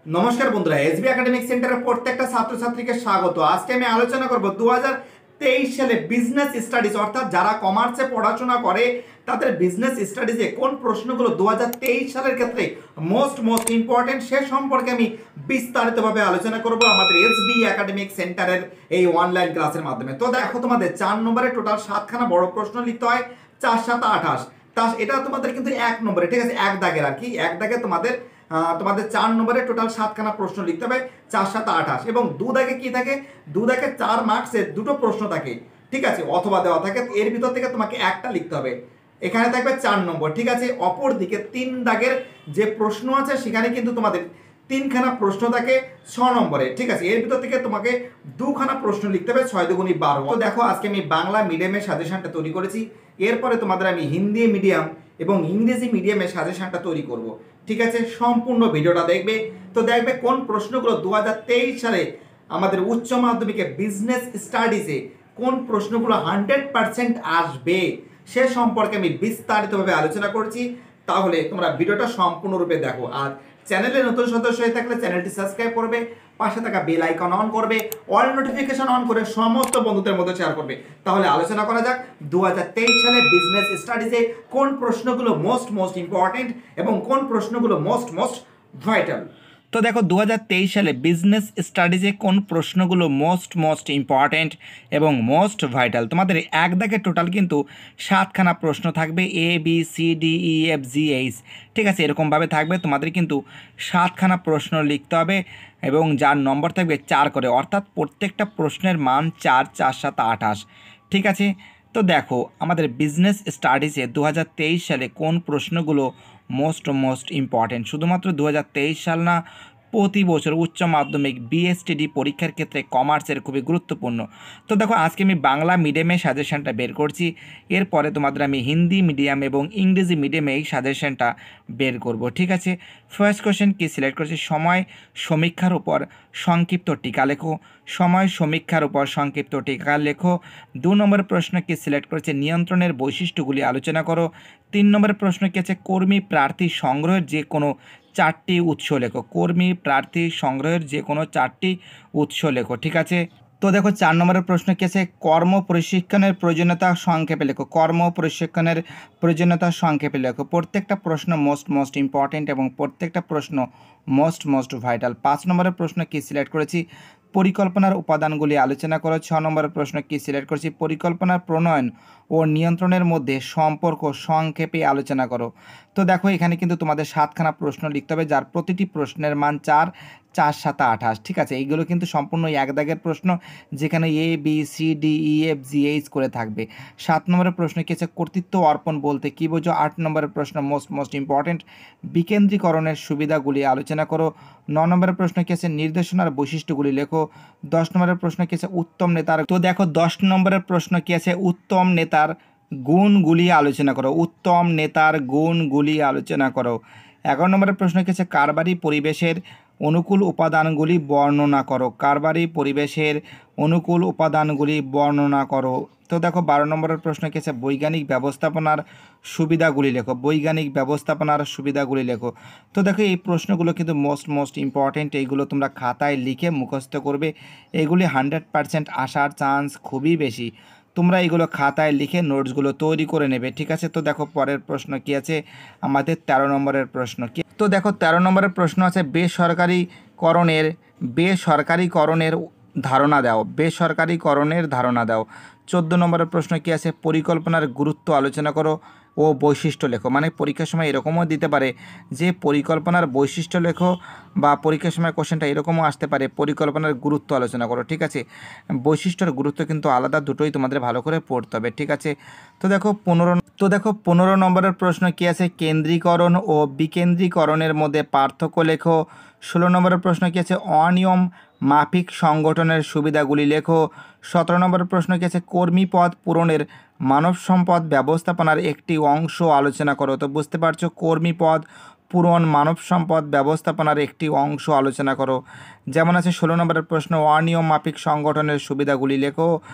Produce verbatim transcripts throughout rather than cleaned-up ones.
নমস্কার বন্ধুরা, SB academic সেন্টারের প্রত্যেকটা ছাত্রছাত্রীকে স্বাগত। আজকে আমি আলোচনা করব দু হাজার তেইশ সালে বিজনেস স্টাডিজ অর্থাৎ যারা কমার্সে পড়াশোনা করে তাদের বিজনেস স্টাডিজে কোন প্রশ্নগুলো দু হাজার তেইশ সালের ক্ষেত্রে মোস্ট মোস্ট ইম্পর্টেন্ট সে সম্পর্কে আমি বিস্তারিতভাবে আলোচনা করব আমাদের এসবি একাডেমিক সেন্টারের এই অনলাইন ক্লাসের মাধ্যমে। তো দেখো, তোমাদের চার নম্বরে টোটাল সাতখানা বড় প্রশ্ন লিখতে হয়, চার সাত আঠাশ। তা এটা তোমাদের কিন্তু এক নম্বরে, ঠিক আছে, এক দাগের আর কি, এক দাগে তোমাদের তোমাদের চার নম্বরে টোটাল সাতখানা প্রশ্ন লিখতে হবে, চার সাত আঠাশ, এবং দু দাগে কি থাকে, দু দাগে চার মার্কসের দুটো প্রশ্ন থাকে, ঠিক আছে, অথবা দেওয়া থাকে, এর ভিতর থেকে তোমাকে একটা লিখতে হবে। এখানে থাকবে চার নম্বর, ঠিক আছে। অপর দিকে তিন দাগের যে প্রশ্ন আছে সেখানে কিন্তু তোমাদের তিনখানা প্রশ্ন থাকে ছ নম্বরে, ঠিক আছে, এর ভিতর থেকে তোমাকে দুখানা প্রশ্ন লিখতে হবে, ছয় দুগুণি বারো। তো দেখো, আজকে আমি বাংলা মিডিয়ামের সাজেশনটা তৈরি করেছি, এরপরে তোমাদের আমি হিন্দি মিডিয়াম এবং ইংরেজি মিডিয়ামের সাজেশনটা তৈরি করব, ঠিক আছে। সম্পূর্ণ ভিডিওটা দেখবে, তো দেখবে কোন প্রশ্নগুলো দু হাজার তেইশ সালে আমাদের উচ্চ মাধ্যমিকে বিজনেস স্টাডিজে কোন প্রশ্নগুলো হান্ড্রেড পার্সেন্ট আসবে সে সম্পর্কে আমি বিস্তারিতভাবে আলোচনা করছি। তাহলে তোমরা ভিডিওটা সম্পূর্ণরূপে দেখো। আর চ্যানেলে নতুন সদস্য হয়ে থাকলে চ্যানেলটি সাবস্ক্রাইব করবে, পাশে থাকা বেল আইকন অন করবে, অল নোটিফিকেশন অন করে সমস্ত বন্ধুদের মধ্যে শেয়ার করবে। তাহলে আলোচনা করা যাক দু হাজার তেইশ সালে বিজনেস স্টাডিজে কোন প্রশ্নগুলো মোস্ট মোস্ট ইম্পর্টেন্ট এবং কোন প্রশ্নগুলো মোস্ট মোস্ট ভাইটাল। তো দেখো, দু হাজার তেইশ সালে বিজনেস স্টাডিজে কোন প্রশ্নগুলো মোস্ট মোস্ট ইম্পর্টেন্ট এবং মোস্ট ভাইটাল। তোমাদের এক দাগে টোটাল কিন্তু সাতখানা প্রশ্ন থাকবে, A B C D E F G H, ঠিক আছে, এরকমভাবে থাকবে। তোমাদের কিন্তু সাতখানা প্রশ্ন লিখতে হবে এবং যার নম্বর থাকবে চার করে, অর্থাৎ প্রত্যেকটা প্রশ্নের মান চার, চার সাত আঠাশ, ঠিক আছে। তো দেখো, আমাদের বিজনেস স্টাডিজে দু হাজার তেইশ সালে কোন প্রশ্নগুলো মোস্ট মোস্ট ইম্পর্টেন্ট। শুধুমাত্র দু হাজার তেইশ সাল না, প্রতি বছর উচ্চ মাধ্যমিক বিএসটিডি পরীক্ষার ক্ষেত্রে কমার্সের খুবই গুরুত্বপূর্ণ। তো দেখো, আজকে আমি বাংলা মিডিয়ামের সাজেশনটা বের করছি, এরপরে তোমাদের আমি হিন্দি মিডিয়াম এবং ইংরেজি মিডিয়ামে এই সাজেশনটা বের করব, ঠিক আছে। ফার্স্ট কোশ্চেন কি সিলেক্ট করেছি, সময় সমীক্ষার উপর সংক্ষিপ্ত টিকা লেখো। সময় সমীক্ষার উপর সংক্ষিপ্ত টিকা লেখো। দু নম্বর প্রশ্ন কি সিলেক্ট করেছে, নিয়ন্ত্রণের বৈশিষ্ট্যগুলি আলোচনা করো। তিন নম্বর প্রশ্ন কি আছে, কর্মী প্রার্থী সংগ্রহের যে কোনো চারটি উৎস লেখো। কর্মী প্রার্থী সংগ্রহের যে কোনো চারটি উৎস লেখো, ঠিক আছে। তো দেখো, চার নম্বরের প্রশ্ন কি আছে, কর্ম প্রশিক্ষণের প্রয়োজনীয়তা সংক্ষেপে লেখো। কর্ম প্রশিক্ষণের প্রয়োজনীয়তা সংক্ষেপে লেখো। প্রত্যেকটা প্রশ্ন মোস্ট মোস্ট ইম্পর্টেন্ট এবং প্রত্যেকটা প্রশ্ন মোস্ট মোস্ট ভাইটাল। পাঁচ নম্বরের প্রশ্ন কি সিলেক্ট করেছি, পরিকল্পনার উপাদানগুলি আলোচনা করো। ছ নম্বরের প্রশ্ন কি সিলেক্ট করেছি, পরিকল্পনার প্রণয়ন ও নিয়ন্ত্রণের মধ্যে সম্পর্ক সংক্ষেপে আলোচনা করো। তো দেখো, এখানে কিন্তু তোমাদের সাতখানা প্রশ্ন লিখতে হবে, যার প্রতিটি প্রশ্নের মান চার, চার সাত আঠাশ, ঠিক আছে। এইগুলো কিন্তু সম্পূর্ণ এক দাগের প্রশ্ন, যেখানে A B C D E F G H করে থাকবে। সাত নম্বরের প্রশ্ন কি আছে, কর্তৃত্ব অর্পণ বলতে কী বোঝো। আট নম্বরের প্রশ্ন মোস্ট মোস্ট ইম্পর্টেন্ট, বিকেন্দ্রীকরণের সুবিধাগুলি আলোচনা করো। ন নম্বরের প্রশ্ন কি আছে, নির্দেশনার বৈশিষ্ট্যগুলি লেখো। দশ নম্বরের প্রশ্ন কি আছে, উত্তম নেতার। তো দেখো, দশ নম্বরের প্রশ্ন কি আছে, উত্তম নেতার গুণগুলি আলোচনা করো। উত্তম নেতার গুণগুলি আলোচনা করো। এগারো নম্বরের প্রশ্ন কি আছে, কারবারি পরিবেশের অনুকূল উপাদানগুলি বর্ণনা করো। কারবারি পরিবেশের অনুকূল উপাদানগুলি বর্ণনা করো। তো দেখো, বারো নম্বরের প্রশ্ন কি আছে, বৈজ্ঞানিক ব্যবস্থাপনার সুবিধাগুলি লেখো। বৈজ্ঞানিক ব্যবস্থাপনার সুবিধাগুলি লেখো। তো দেখো, এই প্রশ্নগুলো কিন্তু মোস্ট মোস্ট ইম্পর্টেন্ট, এইগুলো তোমরা খাতায় লিখে মুখস্থ করবে। এগুলি হান্ড্রেড পারসেন্ট আসার চান্স খুবই বেশি। তোমরা এগুলো খাতায় লিখে নোটসগুলো তৈরি করে নেবে, ঠিক আছে। তো দেখো, পরের প্রশ্ন কি আছে, আমাদের তেরো নম্বরের প্রশ্ন কি। তো দেখো, তেরো নম্বরের প্রশ্ন আছে, বেসরকারিকরণের বেসরকারিকরণের ধারণা দাও। বেসরকারিকরণের ধারণা দাও। চোদ্দো নম্বরের প্রশ্ন কি আছে, পরিকল্পনার গুরুত্ব আলোচনা করো ও বৈশিষ্ট্য লেখো। মানে পরীক্ষার সময় এরকমও দিতে পারে যে পরিকল্পনার বৈশিষ্ট্য লেখো, বা পরীক্ষার সময় কোশ্চেনটা এরকমও আসতে পারে পরিকল্পনার গুরুত্ব আলোচনা করো, ঠিক আছে। বৈশিষ্ট্যর গুরুত্ব কিন্তু আলাদা, দুটোই তোমাদের ভালো করে পড়তে হবে, ঠিক আছে। তো দেখো পনেরো তো দেখো পনেরো নম্বরের প্রশ্ন কি আছে, কেন্দ্রীকরণ ও বিকেন্দ্রীকরণের মধ্যে পার্থক্য লেখো। ষোলো নম্বরের প্রশ্ন কি আছে, অনিয়ম মাফিক সংগঠনের সুবিধাগুলি লেখো। সতেরো নম্বরের প্রশ্ন কি আছে, কর্মী পদ পূরণের মানব সম্পদ ব্যবস্থাপনার একটি অংশ আলোচনা করো। তো বুঝতে পারছো, কর্মী পদ পূরণ মানব সম্পদ ব্যবস্থাপনার একটি অংশ আলোচনা করো। যেমন আছে ষোলো নম্বরের প্রশ্ন, অনিয়ম মাফিক সংগঠনের সুবিধাগুলি লেখো।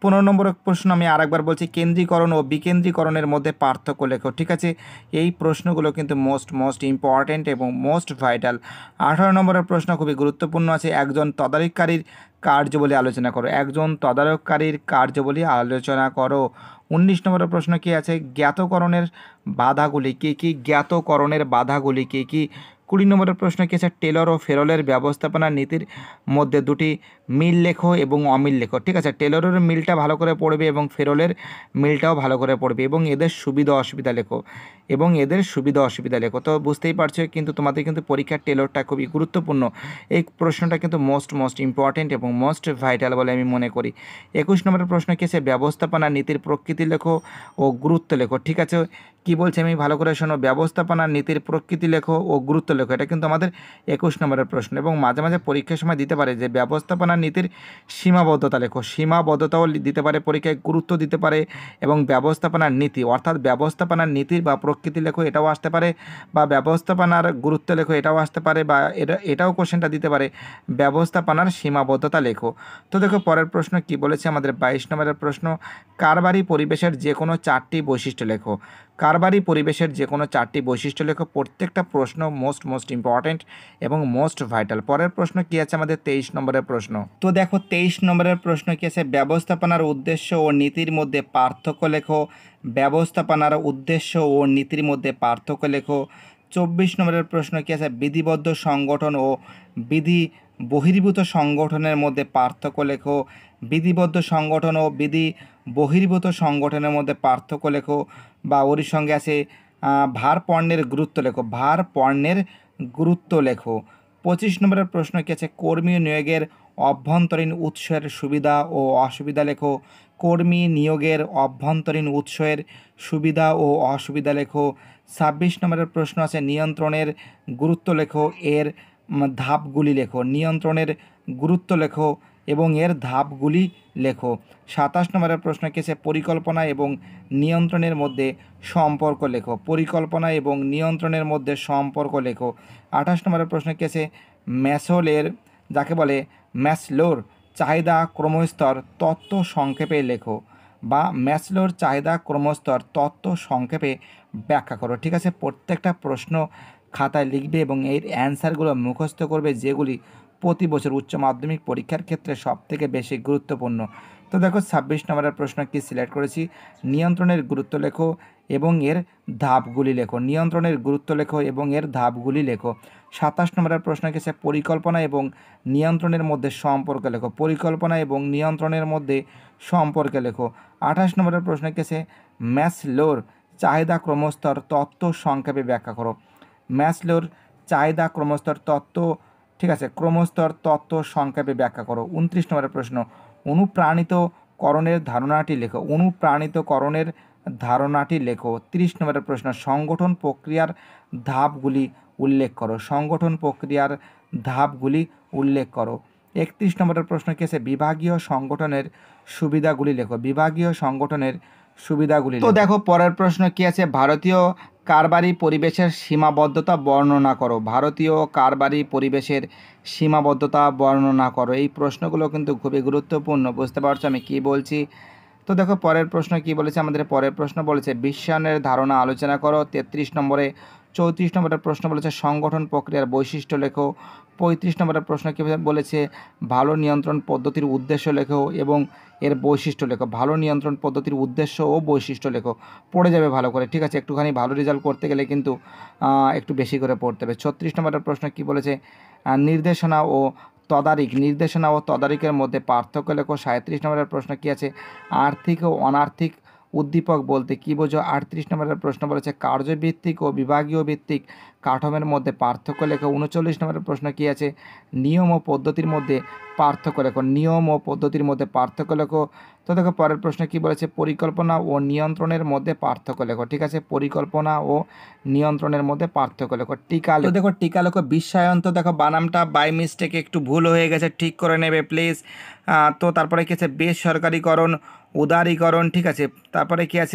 পনেরো নম্বরের প্রশ্ন আমি আরেকবার বলছি, কেন্দ্রীকরণ ও বিকেন্দ্রীকরণের মধ্যে পার্থক্য লেখো। ঠিক আছে, এই প্রশ্নগুলো কিন্তু মোস্ট মোস্ট ইম্পর্ট্যান্ট এবং মোস্ট ভাইটাল। আঠারো নম্বরের প্রশ্ন খুবই গুরুত্বপূর্ণ আছে, একজন তদারককারীর কার্যবলী আলোচনা করো। একজন তদারককারীর কার্যবলী আলোচনা করো। উনিশ নম্বরের প্রশ্ন কী আছে, জ্ঞাতকরণের বাধাগুলি কী কী? জ্ঞাতকরণের বাধাগুলি কী কী? কুড়ি নম্বরের প্রশ্ন কী আছে, টেলর ও ফেরলের ব্যবস্থাপনা নীতির মধ্যে দুটি মিল লেখো এবং অমিল লেখো। ঠিক আছে, টেলরের মিলটা ভালো করে পড়বে এবং ফেরলের মিলটাও ভালো করে পড়বে এবং এদের সুবিধা অসুবিধা লেখো এবং এদের সুবিধা অসুবিধা লেখো। তো বুঝতেই পারছো কিন্তু তোমাদের কিন্তু পরীক্ষার টেলরটা খুবই গুরুত্বপূর্ণ। এই প্রশ্নটা কিন্তু মোস্ট মোস্ট ইম্পর্ট্যান্ট এবং মোস্ট ভাইটাল বলে আমি মনে করি। একুশ নম্বরের প্রশ্ন কী আছে, ব্যবস্থাপনা নীতির প্রকৃতি লেখো ও গুরুত্ব লেখো। ঠিক আছে, কি বলছে আমি ভালো করে শোনো, ব্যবস্থাপনা নীতির প্রকৃতি লেখো ও গুরুত্ব লেখো। এটা কিন্তু আমাদের একুশ নম্বরের প্রশ্ন এবং মাঝে মাঝে পরীক্ষার সময় দিতে পারে যে ব্যবস্থাপনা নীতির সীমাবদ্ধতা লেখো। সীমাবদ্ধতাও দিতে পারে পরীক্ষায়, গুরুত্ব দিতে পারে এবং ব্যবস্থাপনার নীতি অর্থাৎ ব্যবস্থাপনার নীতির বা প্রকৃতি লেখো এটাও আসতে পারে, বা ব্যবস্থাপনার গুরুত্ব লেখো এটাও আসতে পারে, বা এটা এটাও কোশ্চেনটা দিতে পারে ব্যবস্থাপনার সীমাবদ্ধতা লেখো। তো দেখো পরের প্রশ্ন কি বলেছে আমাদের বাইশ নম্বরের প্রশ্ন, কারবারি পরিবেশের যে কোনো চারটি বৈশিষ্ট্য লেখো। কারবারি পরিবেশের যে কোনো চারটি বৈশিষ্ট্য লেখো। প্রত্যেকটা প্রশ্ন মোস্ট মোস্ট ইম্পর্ট্যান্ট এবং মোস্ট ভাইটাল। পরের প্রশ্ন কি আছে আমাদের তেইশ নম্বরের প্রশ্ন। তো দেখো তেইশ নম্বরের প্রশ্ন কি আছে, ব্যবস্থাপনার উদ্দেশ্য ও নীতির মধ্যে পার্থক্য লেখো। ব্যবস্থাপনার উদ্দেশ্য ও নীতির মধ্যে পার্থক্য লেখো। চব্বিশ নম্বরের প্রশ্ন কি আছে, বিধিবদ্ধ সংগঠন ও বিধি বহির্ভূত সংগঠনের মধ্যে পার্থক্য লেখো। বিধিবদ্ধ সংগঠন ও বিধি বহির্ভূত সংগঠনের মধ্যে পার্থক্য লেখো। বা ওর সঙ্গে আছে ভার পণ্যের গুরুত্ব লেখো। ভার পণ্যের গুরুত্ব লেখো। পঁচিশ নম্বরের প্রশ্ন কি আছে, কর্মী নিয়োগের অভ্যন্তরীণ উৎসের সুবিধা ও অসুবিধা লেখো। কর্মী নিয়োগের অভ্যন্তরীণ উৎসের সুবিধা ও অসুবিধা লেখো। ছাব্বিশ নম্বরের প্রশ্ন আছে, নিয়ন্ত্রণের গুরুত্ব লেখো, এর ধাপগুলি লেখো। নিয়ন্ত্রণের গুরুত্ব লেখো এবং এর ধাপগুলি লেখো। সাতাশ নম্বরের প্রশ্ন কি আছে, পরিকল্পনা এবং নিয়ন্ত্রণের মধ্যে সম্পর্ক লেখো। পরিকল্পনা এবং নিয়ন্ত্রণের মধ্যে সম্পর্ক লেখো। আঠাশ নম্বরের প্রশ্ন কি আছে, ম্যাসলোর যাকে বলে ম্যাসলোর চাহিদা ক্রমস্তর তত্ত্ব সংক্ষেপে লেখো, বা ম্যাসলোর চাহিদা ক্রমস্তর তত্ত্ব সংক্ষেপে ব্যাখ্যা করো। ঠিক আছে, প্রত্যেকটা প্রশ্ন খাতায় লিখবে এবং এর অ্যান্সারগুলো মুখস্থ করবে, যেগুলি প্রতি বছর উচ্চ মাধ্যমিক পরীক্ষার ক্ষেত্রে সবথেকে বেশি গুরুত্বপূর্ণ। তো দেখো ছাব্বিশ নম্বরের প্রশ্ন কি সিলেক্ট করেছি, নিয়ন্ত্রণের গুরুত্ব লেখো এবং এর ধাপগুলি লেখো। নিয়ন্ত্রণের গুরুত্ব লেখো এবং এর ধাপগুলি লেখো। সাতাশ নম্বরের প্রশ্ন কি আছে, পরিকল্পনা এবং নিয়ন্ত্রণের মধ্যে সম্পর্ক লেখো। পরিকল্পনা এবং নিয়ন্ত্রণের মধ্যে সম্পর্ক লেখো। আঠাশ নম্বরের প্রশ্ন কি আছে, ম্যাসলোর চাহিদা ক্রমস্তর তত্ত্ব সংক্ষেপে ব্যাখ্যা করো। ম্যাসলোর চাহিদা ক্রমস্তর তত্ত্ব ঠিক আছে ক্রমস্তর তত্ত্ব সংক্ষেপে ব্যাখ্যা করো। উনত্রিশ নম্বরের প্রশ্ন, অনুপ্রাণিতকরণের ধারণাটি লেখো। অনুপ্রাণিতকরণের ধারণাটি লেখো। তিরিশ নম্বরের প্রশ্ন, সংগঠন প্রক্রিয়ার ধাপগুলি উল্লেখ করো। সংগঠন প্রক্রিয়ার ধাপগুলি উল্লেখ করো। একত্রিশ নম্বরের প্রশ্ন কি আছে, বিভাগীয় সংগঠনের সুবিধাগুলি লেখো। বিভাগীয় সংগঠনের সুবিধাগুলি। তো দেখো পরের প্রশ্ন কি আছে, ভারতীয় কারবারি পরিবেশের সীমাবদ্ধতা বর্ণনা করো। ভারতীয় কারবারি পরিবেশের সীমাবদ্ধতা বর্ণনা করো। এই প্রশ্নগুলো কিন্তু খুবই গুরুত্বপূর্ণ, বুঝতে পারছো আমি কি বলছি। তো দেখো পরের প্রশ্ন কি বলেছে আমাদের, পরের প্রশ্ন বলেছে বিশ্বায়নের ধারণা আলোচনা করো। তেত্রিশ নম্বরে। চৌত্রিশ নম্বরের প্রশ্ন বলেছে সংগঠন প্রক্রিয়ার বৈশিষ্ট্য লেখো। পঁয়ত্রিশ নম্বরের প্রশ্ন কী বলেছে, ভালো নিয়ন্ত্রণ পদ্ধতির উদ্দেশ্য লেখো এবং এর বৈশিষ্ট্য লেখো। ভালো নিয়ন্ত্রণ পদ্ধতির উদ্দেশ্য ও বৈশিষ্ট্য লেখো। পড়ে যাবে ভালো করে, ঠিক আছে। একটুখানি ভালো রেজাল্ট করতে গেলে কিন্তু একটু বেশি করে পড়তে হবে। ছত্রিশ নম্বরের প্রশ্ন কী বলেছে, নির্দেশনা ও তদারিক নির্দেশনা ও তদারিকের মধ্যে পার্থক্য লেখো। সাঁত্রিশ নম্বরের প্রশ্ন কী আছে, আর্থিক ও অনার্থিক উদ্দীপক বলতে কী বোঝো। আটত্রিশ নম্বরের প্রশ্ন বলেছে কার্যভিত্তিক ও বিভাগীয় ভিত্তিক কাঠামোর মধ্যে পার্থক্য লেখো। উনচল্লিশ নম্বরের প্রশ্ন কী আছে, নিয়ম ও পদ্ধতির মধ্যে পার্থক্য লেখো। নিয়ম ও পদ্ধতির মধ্যে পার্থক্য লেখো। তো দেখো পরের প্রশ্ন কী বলেছে, পরিকল্পনা ও নিয়ন্ত্রণের মধ্যে পার্থক্য লেখো। ঠিক আছে, পরিকল্পনা ও নিয়ন্ত্রণের মধ্যে পার্থক্য লেখো। টিকা লেখো। দেখো টিকা লেখো বিশ্বায়ন, তো দেখো বানামটা বাই মিস্টেক একটু ভুল হয়ে গেছে, ঠিক করে নেবে প্লিজ। তো তারপরে কী আছে, বেসরকারিকরণ, উদারীকরণ, ঠিক আছে। তারপরে কী আছে,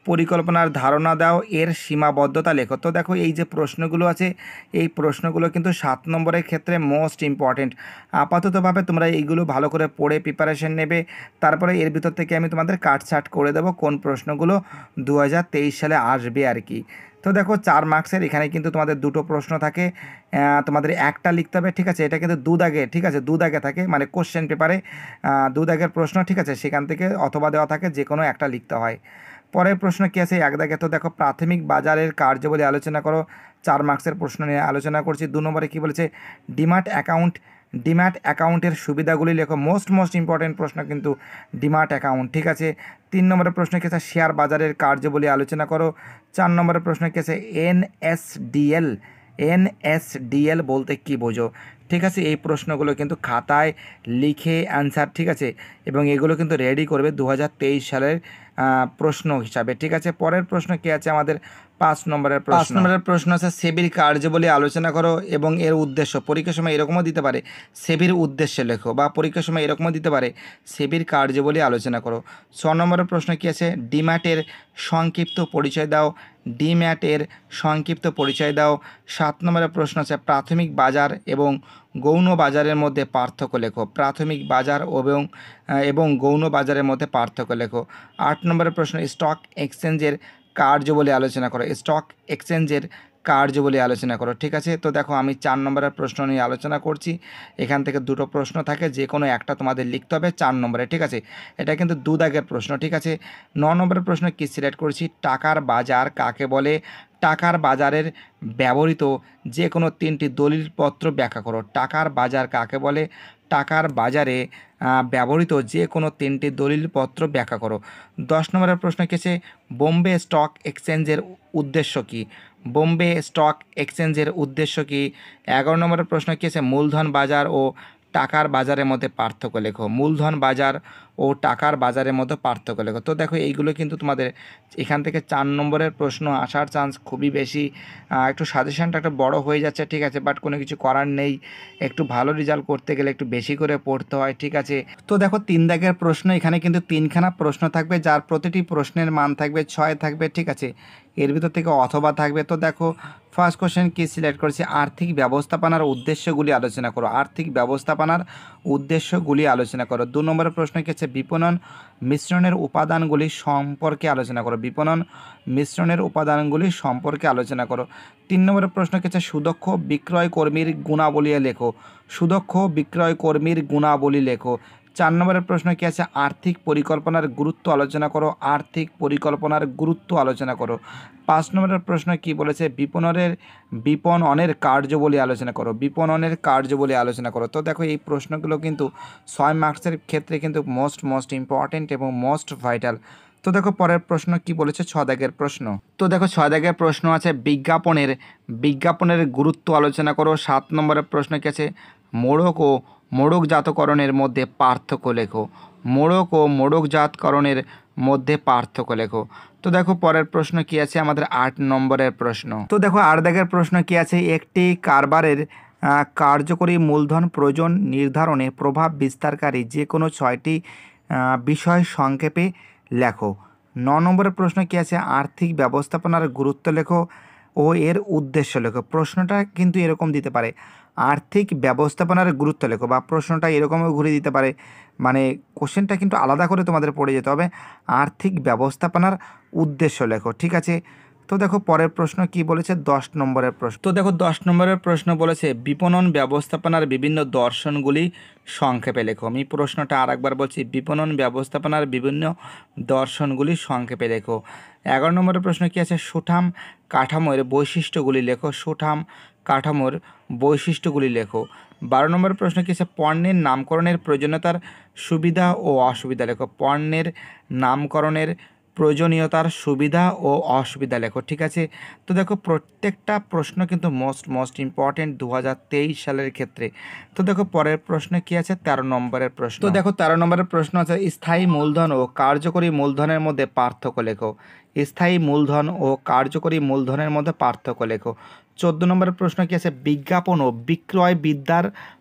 পরিকল্পনার ধারণা দাও, এর সীমাবদ্ধতা লেখো। তো দেখো এই যে প্রশ্নগুলো আছে এই প্রশ্নগুলো কিন্তু সাত নম্বরের ক্ষেত্রে মোস্ট ইম্পর্টেন্ট। আপাততভাবে তোমরা এইগুলো ভালো করে পড়ে প্রিপারেশন নেবে, তারপরে এর ভিতর থেকে আমি তোমাদের কাটছাট করে দেবো কোন প্রশ্নগুলো দু হাজার তেইশ সালে আসবে আর কি। তো দেখো চার মার্কসের এখানে কিন্তু তোমাদের দুটো প্রশ্ন থাকে, তোমাদের একটা লিখতে হবে, ঠিক আছে। এটা কিন্তু দু দাগে, ঠিক আছে, দু দাগে থাকে, মানে কোশ্চেন পেপারে দু দাগের প্রশ্ন, ঠিক আছে, সেখান থেকে অথবা দেওয়া থাকে, যে কোনো একটা লিখতে হয়। পরের প্রশ্ন কী আছে এক দাগে, তো দেখো প্রাথমিক বাজারের কার্যাবলী আলোচনা করো, চার মার্কসের প্রশ্ন নিয়ে আলোচনা করছি। দু নম্বরে কী বলেছে, ডিম্যাট অ্যাকাউন্ট, ডিম্যাট অ্যাকাউন্টের সুবিধাগুলি লেখো, মোস্ট মোস্ট ইম্পর্টেন্ট প্রশ্ন কিন্তু ডিম্যাট অ্যাকাউন্ট, ঠিক আছে। তিন নম্বরের প্রশ্ন কী আছে, শেয়ার বাজারের কার্যাবলী আলোচনা করো। চার নম্বরের প্রশ্ন কী আছে, এনএসডিএল, এনএসডিএল বলতে কী বোঝো, ঠিক আছে। এই প্রশ্নগুলো কিন্তু খাতায় লিখে অ্যান্সার, ঠিক আছে, এবং এগুলো কিন্তু রেডি করবে দু হাজার তেইশ সালের প্রশ্ন হিসাবে, ঠিক আছে। পরের প্রশ্ন কী আছে আমাদের পাঁচ নম্বরের প্রশ্ন, পাঁচ নম্বরের প্রশ্ন আছে সেবির কার্যাবলী আলোচনা করো এবং এর উদ্দেশ্য। পরীক্ষার সময় এরকমও দিতে পারে সেবির উদ্দেশ্যে লেখো, বা পরীক্ষার সময় এরকমও দিতে পারে সেবির কার্যাবলী আলোচনা করো। ছ নম্বরের প্রশ্ন কী আছে, ডিম্যাটের সংক্ষিপ্ত পরিচয় দাও, ডিম্যাটের সংক্ষিপ্ত পরিচয় দাও। সাত নম্বরের প্রশ্ন আছে প্রাথমিক বাজার এবং গৌণ বাজারের মধ্যে পার্থক্য লেখো, প্রাথমিক বাজার এবং এবং গৌণ বাজারের মধ্যে পার্থক্য লেখো। আট নম্বরের প্রশ্ন স্টক এক্সচেঞ্জের কার্যাবলী আলোচনা করো, স্টক এক্সচেঞ্জের কার্যাবলী আলোচনা করো, ঠিক আছে। তো দেখো আমি চার নম্বরের প্রশ্ন নিয়ে আলোচনা করছি, এখান থেকে দুটো প্রশ্ন থাকে, যে কোনো একটা তোমাদের লিখতে হবে চার নম্বরে, ঠিক আছে। এটা কিন্তু দু দাগের প্রশ্ন, ঠিক আছে। ন নম্বরের প্রশ্ন কি সিলেক্ট করেছি, টাকার বাজার কাকে বলে, টাকার বাজারের ব্যবহৃত যে কোনো তিনটি দলিলপত্র ব্যাখ্যা করো, টাকার বাজার কাকে বলে, টাকার বাজারে ব্যবহৃত যে কোনো তিনটি দলিলপত্র ব্যাখ্যা করো। দশ নম্বরের প্রশ্ন কী আছে, বোম্বে স্টক এক্সচেঞ্জের উদ্দেশ্য কী, বোম্বে স্টক এক্সচেঞ্জের উদ্দেশ্য কী। এগারো নম্বরের প্রশ্ন কী আছে, মূলধন বাজার ও টাকার বাজারের মধ্যে পার্থক্য লেখো, মূলধন বাজার ও টাকার বাজারের মধ্যে পার্থক্য লেখো। তো দেখো এইগুলো কিন্তু তোমাদের এখান থেকে চার নম্বরের প্রশ্ন আসার চান্স খুবই বেশি, একটু সাজেশনটা একটু বড় হয়ে যাচ্ছে, ঠিক আছে, বাট কোনো কিছু করার নেই, একটু ভালো রেজাল্ট করতে গেলে একটু বেশি করে পড়তে হয়, ঠিক আছে। তো দেখো তিন দাগের প্রশ্ন, এখানে কিন্তু তিনখানা প্রশ্ন থাকবে, যার প্রতিটি প্রশ্নের মান থাকবে ছয় থাকবে, ঠিক আছে, এর ভিতর থেকে অথবা থাকবে। তো দেখো ফার্স্ট কোশ্চেন কি সিলেক্ট করেছি, আর্থিক ব্যবস্থাপনার উদ্দেশ্যগুলি আলোচনা করো, আর্থিক ব্যবস্থাপনার উদ্দেশ্যগুলি আলোচনা করো। দু নম্বরের প্রশ্ন কি আছে, বিপণন মিশ্রণের উপাদানগুলি সম্পর্কে আলোচনা করো, বিপণন মিশ্রণের উপাদানগুলি সম্পর্কে আলোচনা করো। তিন নম্বরের প্রশ্ন কি আছে, সুদক্ষ বিক্রয় কর্মীর গুণাবলী লেখো, সুদক্ষ বিক্রয় কর্মীর গুণাবলী লেখো। চার নম্বরের প্রশ্ন কি আছে, আর্থিক পরিকল্পনার গুরুত্ব আলোচনা করো, আর্থিক পরিকল্পনার গুরুত্ব আলোচনা করো। পাঁচ নম্বরের প্রশ্ন কি বলেছে, বিপণনের বিপণনের কার্যাবলী আলোচনা করো, বিপণনের কার্যাবলী আলোচনা করো। তো দেখো এই প্রশ্নগুলো কিন্তু ছয় মার্কসের ক্ষেত্রে কিন্তু মোস্ট মোস্ট ইম্পর্টেন্ট এবং মোস্ট ভাইটাল। তো দেখো পরের প্রশ্ন কি বলেছে, ছ দাগের প্রশ্ন। তো দেখো ছ দাগের প্রশ্ন আছে বিজ্ঞাপনের বিজ্ঞাপনের গুরুত্ব আলোচনা করো। সাত নম্বরের প্রশ্ন কি আছে, মোড়ক ও মোড়কজাতকরণের মধ্যে পার্থক্য লেখো, মোড়ক ও মোড়কজাতকরণের মধ্যে পার্থক্য লেখো। তো দেখো পরের প্রশ্ন কি আছে আমাদের আট নম্বরের প্রশ্ন। তো দেখো আট দাগের প্রশ্ন কি আছে, একটি কারবারের কার্যকরী মূলধন প্রয়োজন নির্ধারণে প্রভাব বিস্তারকারী যে কোনো ছয়টি বিষয় সংক্ষেপে লেখো। ন নম্বরের প্রশ্ন কি আছে, আর্থিক ব্যবস্থাপনার গুরুত্ব লেখো ও এর উদ্দেশ্য লেখো। প্রশ্নটা কিন্তু এরকম দিতে পারে, আর্থিক ব্যবস্থাপনার গুরুত্ব লেখো, বা প্রশ্নটা এরকমও ঘুরে দিতে পারে, মানে কোশ্চেনটা কিন্তু আলাদা করে তোমাদের পড়ে যেতে হবে, আর্থিক ব্যবস্থাপনার উদ্দেশ্য লেখো, ঠিক আছে। তো দেখো পরের প্রশ্ন কি বলেছে, দশ নম্বরের প্রশ্ন। তো দেখো দশ নম্বরের প্রশ্ন বলেছে বিপণন ব্যবস্থাপনার বিভিন্ন দর্শনগুলি সংক্ষেপে লেখো। আমি প্রশ্নটা আর একবার বলছি, বিপণন ব্যবস্থাপনার বিভিন্ন দর্শনগুলি সংক্ষেপে লেখো। এগারো নম্বরের প্রশ্ন কি আছে, সুঠাম কাঠামোর বৈশিষ্ট্যগুলি লেখো, সুঠাম কাঠামোর বৈশিষ্ট্যগুলি লেখো। বারো নম্বর প্রশ্ন কি আছে, পণ্যের নামকরণের প্রয়োজনীয়তার সুবিধা ও অসুবিধা লেখো, পণ্যের নামকরণের প্রয়োজনীয়তার সুবিধা ও অসুবিধা লেখো, ঠিক আছে। তো দেখো প্রত্যেকটা প্রশ্ন কিন্তু মোস্ট মোস্ট ইম্পর্টেন্ট দু হাজার তেইশ সালের ক্ষেত্রে। তো দেখো পরের প্রশ্ন কি আছে, তেরো নম্বরের প্রশ্ন। তো দেখো তেরো নম্বরের প্রশ্ন আছে, স্থায়ী মূলধন ও কার্যকরী মূলধনের মধ্যে পার্থক্য লেখো, স্থায়ী মূলধন ও কার্যকরী মূলধনের মধ্যে পার্থক্য লেখো। চোদ্দ নম্বরের প্রশ্ন কি আছে, বিজ্ঞাপন ও বিক্রয় বিদ্যার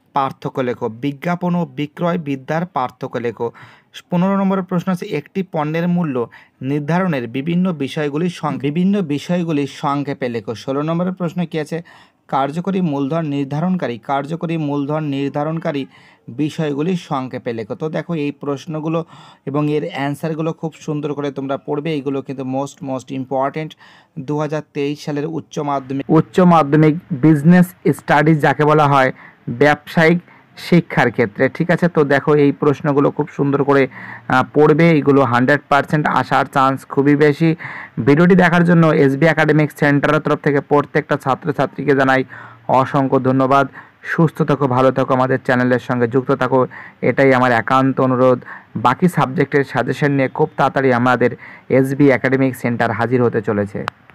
পার্থক্য লেখো। বিজ্ঞাপন ও বিক্রয় বিদ্যার পার্থক্য লেখো। পনেরো নম্বরের প্রশ্ন আছে একটি পণ্যের মূল্য নির্ধারণের বিভিন্ন বিষয়গুলি বিভিন্ন বিষয়গুলি সংক্ষেপে লেখো। ষোলো নম্বরের প্রশ্ন কী আছে? কার্যকরী মূলধন নির্ধারণকারী কার্যকরী মূলধন নির্ধারণকারী বিষয়গুলি সংক্ষেপে লেখো। তো দেখো এই প্রশ্নগুলো এবং এর অ্যান্সারগুলো খুব সুন্দর করে তোমরা পড়বে। এইগুলো কিন্তু মোস্ট মোস্ট ইম্পর্ট্যান্ট দু হাজার তেইশ সালের উচ্চ মাধ্যমিক উচ্চ মাধ্যমিক বিজনেস স্টাডিজ যাকে বলা হয় ব্যবসায়িক শিক্ষার ক্ষেত্রে, ঠিক আছে। তো দেখো এই প্রশ্নগুলো খুব সুন্দর করে পড়বে, এইগুলো হান্ড্রেড পার্সেন্ট আসার চান্স খুবই বেশি। ভিডিওটি দেখার জন্য এসবি একাডেমিক সেন্টারের তরফ থেকে প্রত্যেকটা ছাত্রছাত্রীকে জানাই অসংখ্য ধন্যবাদ। সুস্থ থাকো, ভালো থাকো, আমাদের চ্যানেলের সঙ্গে যুক্ত থাকো, এটাই আমার একান্ত অনুরোধ। বাকি সাবজেক্টের সাজেশন নিয়ে খুব তাড়াতাড়ি আমাদের এসবি একাডেমিক সেন্টার হাজির হতে চলেছে।